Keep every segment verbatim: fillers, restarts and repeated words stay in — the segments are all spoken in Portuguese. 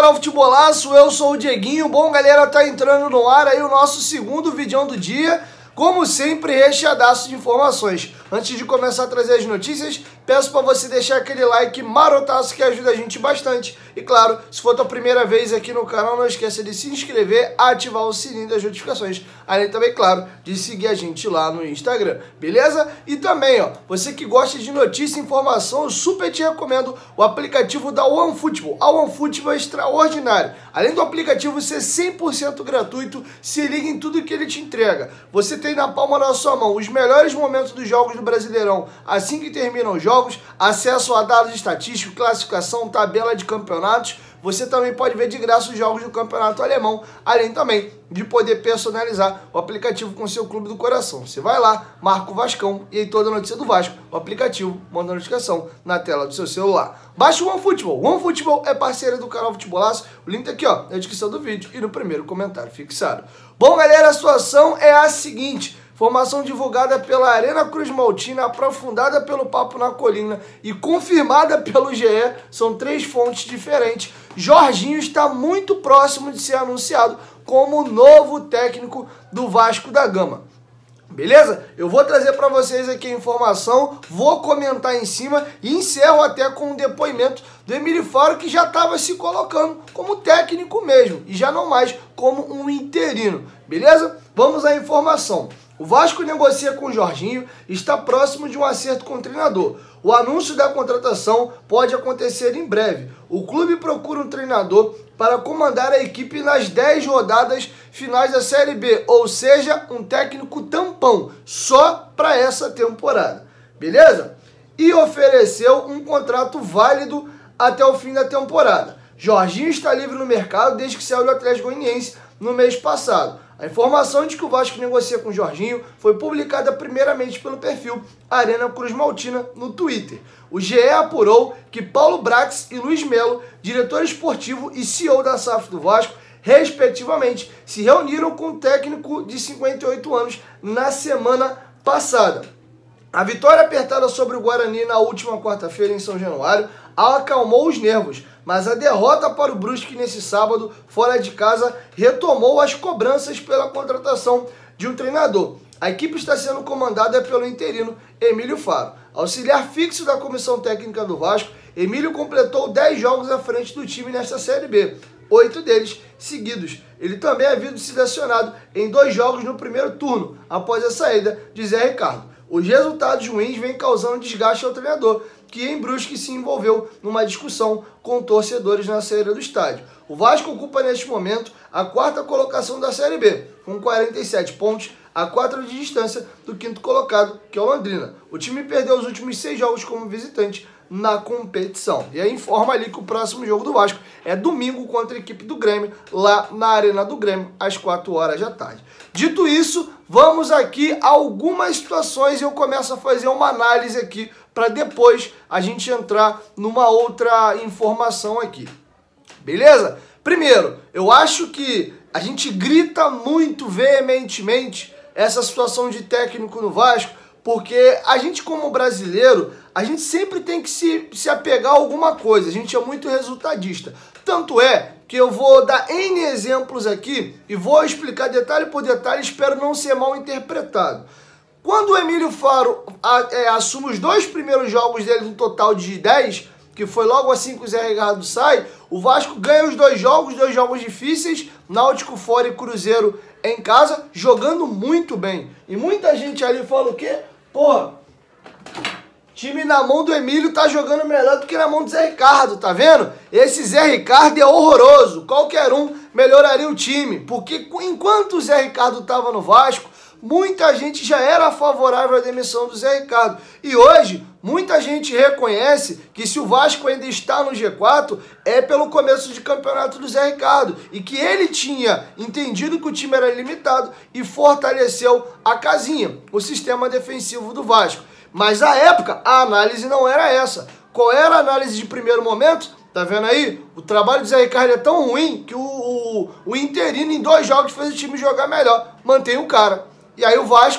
canal Futebolaço, eu sou o Dieguinho. Bom, galera, tá entrando no ar aí o nosso segundo vídeo do dia, como sempre, recheadaço de informações. Antes de começar a trazer as notícias, peço para você deixar aquele like marotaço que ajuda a gente bastante. E claro, se for a tua primeira vez aqui no canal, não esqueça de se inscrever, ativar o sininho das notificações. Além também, claro, de seguir a gente lá no Instagram, beleza? E também, ó, você que gosta de notícia e informação, eu super te recomendo o aplicativo da OneFootball. A OneFootball é extraordinário. Além do aplicativo ser cem por cento gratuito, se liga em tudo que ele te entrega. Você tem na palma da sua mão os melhores momentos dos jogos do Brasileirão assim que terminam os jogos, acesso a dados estatísticos, classificação, tabela de campeonatos. Você também pode ver de graça os jogos do campeonato alemão, além também de poder personalizar o aplicativo com o seu clube do coração. Você vai lá, marca o Vascão e aí toda a notícia do Vasco, o aplicativo manda a notificação na tela do seu celular. Baixe o OneFootball. O OneFootball é parceira do canal Futebolaço. O link tá aqui, ó, na descrição do vídeo e no primeiro comentário fixado. Bom, galera, a situação é a seguinte. Informação divulgada pela Arena Cruz Maltina, aprofundada pelo Papo na Colina e confirmada pelo G E, são três fontes diferentes. Jorginho está muito próximo de ser anunciado como novo técnico do Vasco da Gama. Beleza? Eu vou trazer para vocês aqui a informação, vou comentar em cima e encerro até com um depoimento do Emílio Faro, que já estava se colocando como técnico mesmo e já não mais como um interino. Beleza? Vamos à informação. O Vasco negocia com o Jorginho e está próximo de um acerto com o treinador. O anúncio da contratação pode acontecer em breve. O clube procura um treinador para comandar a equipe nas dez rodadas finais da Série B, ou seja, um técnico tampão, só para essa temporada. Beleza? E ofereceu um contrato válido até o fim da temporada. Jorginho está livre no mercado desde que saiu do Atlético Goianiense no mês passado. A informação de que o Vasco negocia com o Jorginho foi publicada primeiramente pelo perfil Arena Cruz Maltina no Twitter. O G E apurou que Paulo Brax e Luiz Melo, diretor esportivo e C E O da S A F do Vasco, respectivamente, se reuniram com o técnico de cinquenta e oito anos na semana passada. A vitória apertada sobre o Guarani na última quarta-feira em São Januário acalmou os nervos, mas a derrota para o Brusque nesse sábado, fora de casa, retomou as cobranças pela contratação de um treinador. A equipe está sendo comandada pelo interino Emílio Faro. Auxiliar fixo da comissão técnica do Vasco, Emílio completou dez jogos à frente do time nesta Série B, oito deles seguidos. Ele também havia sido acionado em dois jogos no primeiro turno, após a saída de Zé Ricardo. Os resultados ruins vêm causando desgaste ao treinador, que em Brusque se envolveu numa discussão com torcedores na saída do estádio. O Vasco ocupa neste momento a quarta colocação da Série B, com quarenta e sete pontos, a quatro de distância do quinto colocado, que é o Londrina. O time perdeu os últimos seis jogos como visitante na competição. E aí informa ali que o próximo jogo do Vasco é domingo contra a equipe do Grêmio, lá na Arena do Grêmio, às quatro horas da tarde. Dito isso, vamos aqui a algumas situações e eu começo a fazer uma análise aqui para depois a gente entrar numa outra informação aqui. Beleza? Primeiro, eu acho que a gente grita muito veementemente essa situação de técnico no Vasco, porque a gente, como brasileiro, a gente sempre tem que se, se apegar a alguma coisa. A gente é muito resultadista. Tanto é que eu vou dar N exemplos aqui e vou explicar detalhe por detalhe, espero não ser mal interpretado. Quando o Emílio Faro a, é, assume os dois primeiros jogos dele no total de dez, que foi logo assim que o Zé Ricardo sai, o Vasco ganha os dois jogos, dois jogos difíceis, Náutico fora e Cruzeiro em casa, jogando muito bem. E muita gente ali fala o quê? Porra, time na mão do Emílio tá jogando melhor do que na mão do Zé Ricardo, tá vendo? Esse Zé Ricardo é horroroso, qualquer um melhoraria o time, porque enquanto o Zé Ricardo tava no Vasco, muita gente já era favorável à demissão do Zé Ricardo. E hoje, muita gente reconhece que se o Vasco ainda está no G quatro, é pelo começo de campeonato do Zé Ricardo. E que ele tinha entendido que o time era limitado e fortaleceu a casinha, o sistema defensivo do Vasco. Mas à época, a análise não era essa. Qual era a análise de primeiro momento? Tá vendo aí? O trabalho do Zé Ricardo é tão ruim que o, o, o interino em dois jogos fez o time jogar melhor. Mantém o cara. E aí o Vasco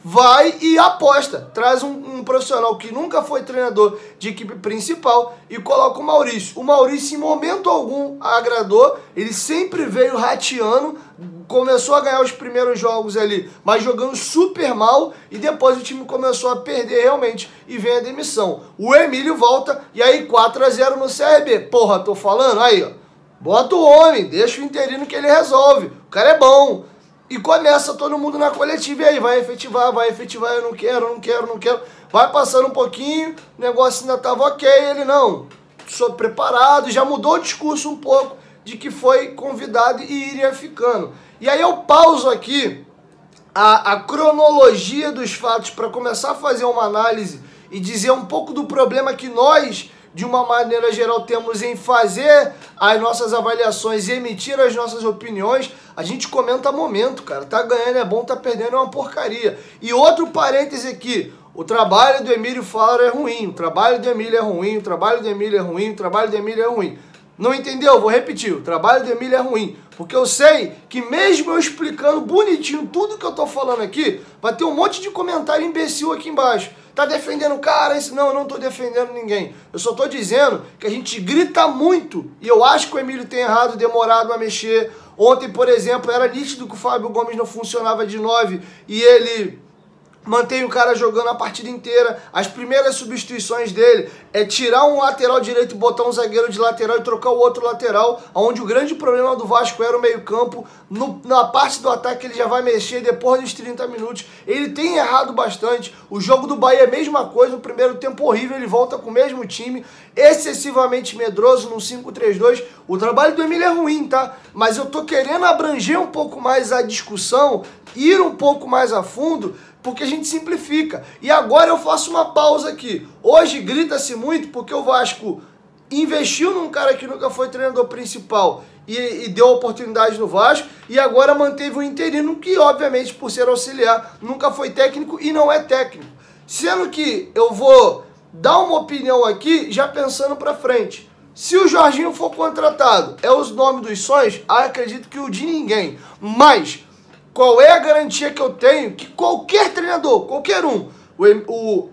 vai e aposta, traz um, um profissional que nunca foi treinador de equipe principal e coloca o Maurício. O Maurício em momento algum agradou, ele sempre veio rateando, começou a ganhar os primeiros jogos ali, mas jogando super mal, e depois o time começou a perder realmente e vem a demissão. O Emílio volta e aí quatro a zero no C R B. Porra, tô falando? Aí, ó, bota o homem, deixa o interino que ele resolve, o cara é bom. E começa todo mundo na coletiva, e aí, vai efetivar, vai efetivar, eu não quero, não quero, não quero. Vai passando um pouquinho, o negócio ainda tava ok, ele não, sou preparado, já mudou o discurso um pouco de que foi convidado e iria ficando. E aí eu pauso aqui a, a cronologia dos fatos para começar a fazer uma análise e dizer um pouco do problema que nós, de uma maneira geral, temos em fazer as nossas avaliações e emitir as nossas opiniões. A gente comenta momento, cara. Tá ganhando é bom, tá perdendo é uma porcaria. E outro parêntese aqui, o trabalho do Emílio Faro é ruim, o trabalho do Emílio é ruim, o trabalho do Emílio é ruim, o trabalho do Emílio é ruim. Não entendeu? Vou repetir, o trabalho do Emílio é ruim, porque eu sei que mesmo eu explicando bonitinho tudo que eu tô falando aqui, vai ter um monte de comentário imbecil aqui embaixo. Tá defendendo o cara? Não, eu não tô defendendo ninguém. Eu só tô dizendo que a gente grita muito, e eu acho que o Emílio tem errado, demorado a mexer. Ontem, por exemplo, era nítido que o Fábio Gomes não funcionava de nove e ele mantém o cara jogando a partida inteira. As primeiras substituições dele é tirar um lateral direito e botar um zagueiro de lateral e trocar o outro lateral, onde o grande problema do Vasco era o meio-campo. Na parte do ataque ele já vai mexer depois dos trinta minutos. Ele tem errado bastante. O jogo do Bahia é a mesma coisa, no primeiro tempo horrível, ele volta com o mesmo time, excessivamente medroso, no cinco três dois. O trabalho do Emílio é ruim, tá? Mas eu tô querendo abranger um pouco mais a discussão, ir um pouco mais a fundo, porque a gente simplifica. E agora eu faço uma pausa aqui. Hoje grita-se muito porque o Vasco investiu num cara que nunca foi treinador principal e, e deu oportunidade no Vasco, e agora manteve o interino, que obviamente por ser auxiliar nunca foi técnico e não é técnico. Sendo que eu vou dar uma opinião aqui já pensando pra frente. Se o Jorginho for contratado, é os nomes dos sonhos? Ah, acredito que o de ninguém. Mas qual é a garantia que eu tenho que qualquer treinador, qualquer um, o, o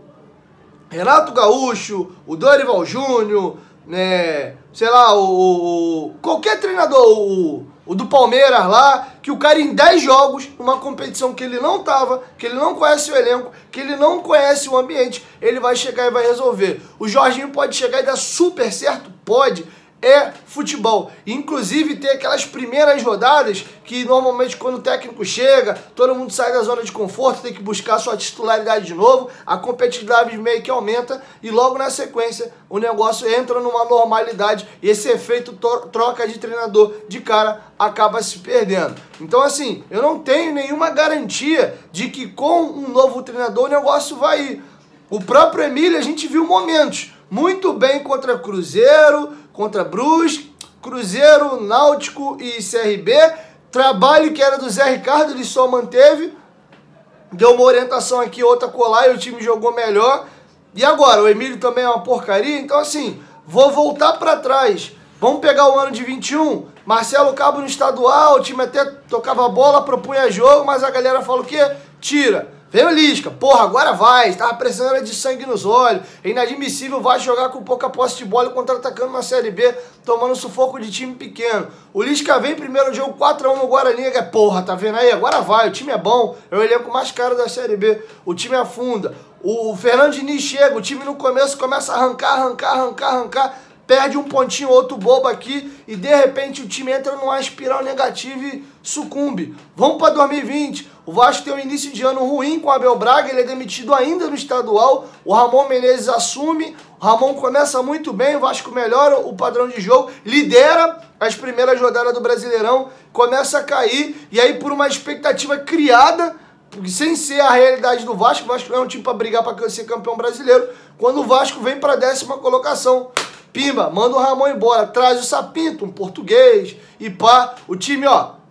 Renato Gaúcho, o Dorival Júnior, né, sei lá, o, o qualquer treinador, o, o do Palmeiras lá, que o cara em dez jogos, numa competição que ele não tava, que ele não conhece o elenco, que ele não conhece o ambiente, ele vai chegar e vai resolver. O Jorginho pode chegar e dar super certo? Pode. É futebol. Inclusive tem aquelas primeiras rodadas que normalmente quando o técnico chega, todo mundo sai da zona de conforto, tem que buscar sua titularidade de novo, a competitividade meio que aumenta e logo na sequência o negócio entra numa normalidade e esse efeito troca de treinador de cara acaba se perdendo. Então assim, eu não tenho nenhuma garantia de que com um novo treinador o negócio vai ir. O próprio Emílio, a gente viu momentos muito bem contra Cruzeiro, contra Brusque, Cruzeiro, Náutico e C R B. Trabalho que era do Zé Ricardo, ele só manteve. Deu uma orientação aqui, outra colar e o time jogou melhor. E agora, o Emílio também é uma porcaria. Então assim, vou voltar para trás. Vamos pegar o ano de vinte e um. Marcelo Cabo no estadual, o time até tocava bola, propunha jogo, mas a galera fala o quê? Tira. Veio o Lisca, porra, agora vai, tava pressionando de sangue nos olhos, é inadmissível, vai jogar com pouca posse de bola e contra-atacando na Série B, tomando sufoco de time pequeno. O Lisca vem primeiro jogo quatro a um no Guarani, que é porra, tá vendo aí? Agora vai, o time é bom, é o elenco mais caro da Série B, o time afunda. O Fernando Diniz chega, o time no começo começa a arrancar, arrancar, arrancar, arrancar, perde um pontinho, outro bobo aqui, e de repente o time entra numa espiral negativa e sucumbe. Vamos para dois mil e vinte, o Vasco tem um início de ano ruim com o Abel Braga, ele é demitido ainda no estadual, o Ramon Menezes assume, o Ramon começa muito bem, o Vasco melhora o padrão de jogo, lidera as primeiras rodadas do Brasileirão, começa a cair, e aí por uma expectativa criada, sem ser a realidade do Vasco, o Vasco não é um time para brigar para ser campeão brasileiro, quando o Vasco vem para a décima colocação, pimba, manda o Ramon embora, traz o Sapinto, um português, e pá, o time, ó,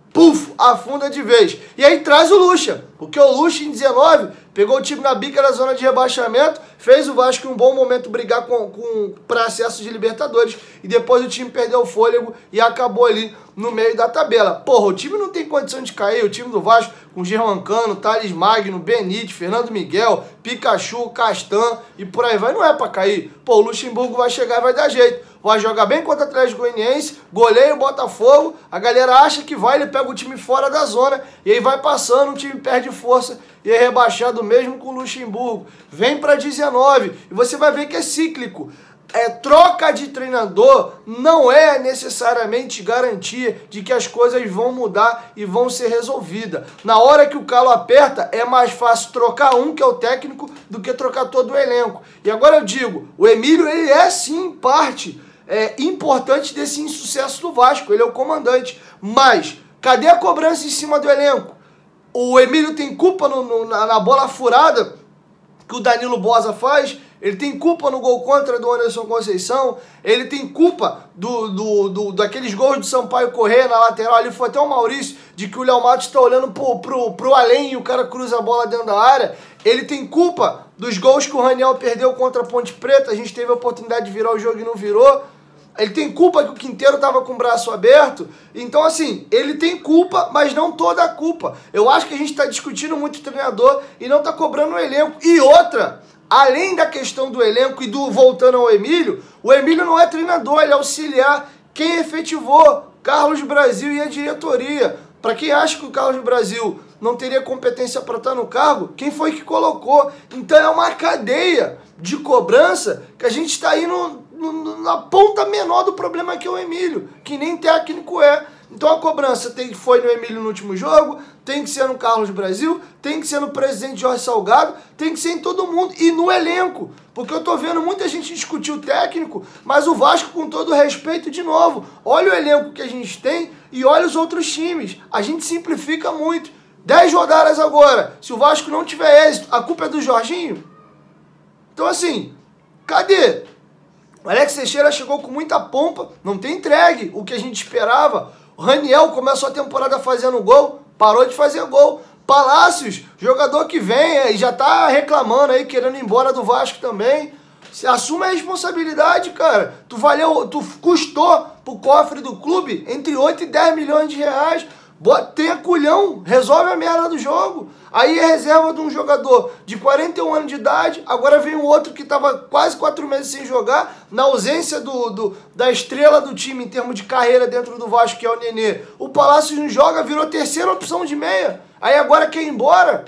puf, afunda de vez. E aí traz o Lucha, porque o Lucha em dezenove pegou o time na bica da zona de rebaixamento, fez o Vasco em um bom momento brigar com, com, para acesso de Libertadores, e depois o time perdeu o fôlego e acabou ali no meio da tabela. Porra, o time não tem condição de cair, o time do Vasco com Germancano, Thales Magno, Benítez, Fernando Miguel, Pikachu, Castan e por aí vai, não é pra cair. Pô, o Luxemburgo vai chegar e vai dar jeito. Vai jogar bem contra o Atlético Goianiense, goleia o Botafogo, a galera acha que vai, ele pega o time fora da zona, e aí vai passando, o time perde força e é rebaixado mesmo com o Luxemburgo. Vem para dezenove, e você vai ver que é cíclico. É, troca de treinador não é necessariamente garantia de que as coisas vão mudar e vão ser resolvidas. Na hora que o calo aperta, é mais fácil trocar um, que é o técnico, do que trocar todo o elenco. E agora eu digo, o Emílio, ele é sim parte é, importante desse insucesso do Vasco, ele é o comandante. Mas, cadê a cobrança em cima do elenco? O Emílio tem culpa no, no, na, na bola furada que o Danilo Boza faz? Ele tem culpa no gol contra do Anderson Conceição, ele tem culpa do, do, do, daqueles gols do Sampaio Corrêa na lateral, ali foi até o Maurício, de que o Léo Matos está olhando pro, pro, pro além e o cara cruza a bola dentro da área. Ele tem culpa dos gols que o Raniel perdeu contra a Ponte Preta, a gente teve a oportunidade de virar o jogo e não virou. Ele tem culpa que o Quinteiro estava com o braço aberto. Então, assim, ele tem culpa, mas não toda a culpa. Eu acho que a gente está discutindo muito o treinador e não está cobrando o elenco. E outra, além da questão do elenco e do voltando ao Emílio, o Emílio não é treinador, ele é auxiliar. Quem efetivou? Carlos Brasil e a diretoria. Para quem acha que o Carlos Brasil não teria competência para estar no cargo, quem foi que colocou? Então é uma cadeia de cobrança que a gente está indo na ponta menor do problema, que é o Emílio, que nem técnico é. Então a cobrança tem, foi no Emílio no último jogo, tem que ser no Carlos Brasil, tem que ser no presidente Jorge Salgado, tem que ser em todo mundo e no elenco. Porque eu tô vendo muita gente discutir o técnico, mas o Vasco, com todo respeito, de novo, olha o elenco que a gente tem e olha os outros times. A gente simplifica muito. Dez rodadas agora, se o Vasco não tiver êxito, a culpa é do Jorginho? Então assim, cadê? O Alex Teixeira chegou com muita pompa, não tem entregue o que a gente esperava. O Raniel começou a temporada fazendo gol, parou de fazer gol. Palácios, jogador que vem e já tá reclamando aí, querendo ir embora do Vasco também. Você assume a responsabilidade, cara. Tu valeu, tu custou pro cofre do clube entre oito e dez milhões de reais. Tenha culhão, resolve a merda do jogo. Aí é reserva de um jogador de quarenta e um anos de idade, agora vem um outro que estava quase quatro meses sem jogar, na ausência do, do, da estrela do time em termos de carreira dentro do Vasco, que é o Nenê. O Palácio não joga, virou terceira opção de meia. Aí agora quer ir embora?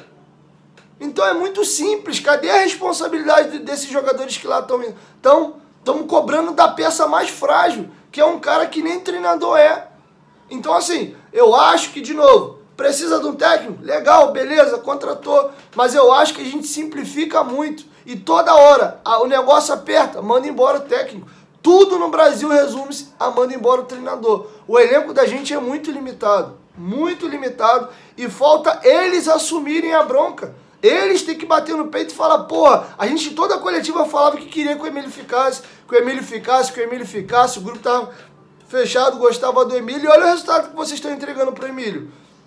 Então é muito simples. Cadê a responsabilidade desses jogadores que lá estão estão estão cobrando da peça mais frágil, que é um cara que nem treinador é? Então assim, eu acho que, de novo, precisa de um técnico? Legal, beleza, contratou. Mas eu acho que a gente simplifica muito. E toda hora o negócio aperta, manda embora o técnico. Tudo no Brasil resume-se a manda embora o treinador. O elenco da gente é muito limitado. Muito limitado. E falta eles assumirem a bronca. Eles têm que bater no peito e falar, porra, a gente toda a coletiva falava que queria que o Emílio ficasse, que o Emílio ficasse, que o Emílio ficasse. O grupo tava fechado, gostava do Emílio. E olha o resultado que vocês estão entregando pro Emílio.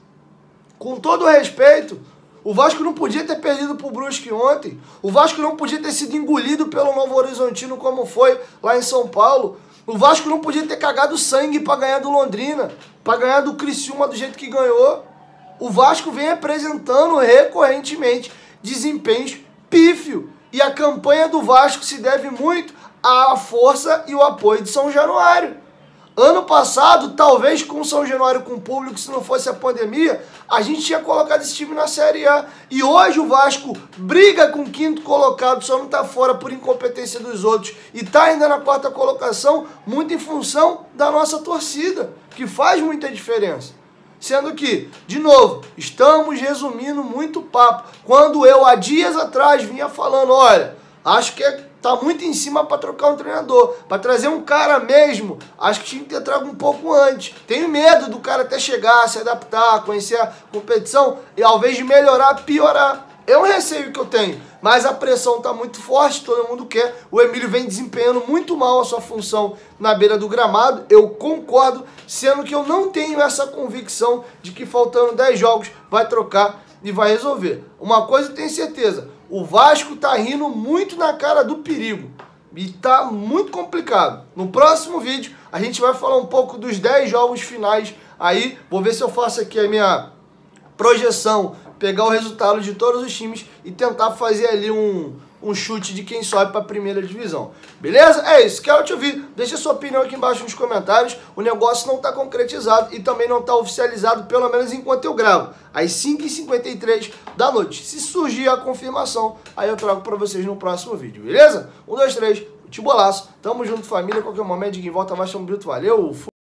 Com todo o respeito, o Vasco não podia ter perdido pro Brusque ontem. O Vasco não podia ter sido engolido pelo Novo Horizontino como foi lá em São Paulo. O Vasco não podia ter cagado sangue para ganhar do Londrina, para ganhar do Criciúma do jeito que ganhou. O Vasco vem apresentando recorrentemente desempenhos pífio. E a campanha do Vasco se deve muito à força e o apoio de São Januário. Ano passado, talvez com São Januário com público, se não fosse a pandemia, a gente tinha colocado esse time na Série A. E hoje o Vasco briga com o quinto colocado, só não está fora por incompetência dos outros. E está ainda na quarta colocação, muito em função da nossa torcida, que faz muita diferença. Sendo que, de novo, estamos resumindo muito papo. Quando eu, há dias atrás, vinha falando, olha, acho que é... tá muito em cima para trocar um treinador. Para trazer um cara mesmo, acho que tinha que ter trago um pouco antes. Tenho medo do cara até chegar, se adaptar, conhecer a competição e ao invés de melhorar, piorar. É um receio que eu tenho. mas a pressão tá muito forte, todo mundo quer. O Emílio vem desempenhando muito mal a sua função na beira do gramado, eu concordo, sendo que eu não tenho essa convicção de que faltando dez jogos vai trocar e vai resolver. Uma coisa eu tenho certeza, o Vasco tá rindo muito na cara do perigo e tá muito complicado. No próximo vídeo a gente vai falar um pouco dos dez jogos finais aí, vou ver se eu faço aqui a minha projeção, pegar o resultado de todos os times e tentar fazer ali um, um chute de quem sobe para a primeira divisão. Beleza? É isso, quero te ouvir. Deixa sua opinião aqui embaixo nos comentários. O negócio não está concretizado e também não está oficializado, pelo menos enquanto eu gravo, às cinco e cinquenta e três da noite. Se surgir a confirmação, aí eu trago para vocês no próximo vídeo, beleza? Um, dois, três, futebolaço. Tamo junto, família. Qualquer momento, de volta mais, tamo junto. Valeu!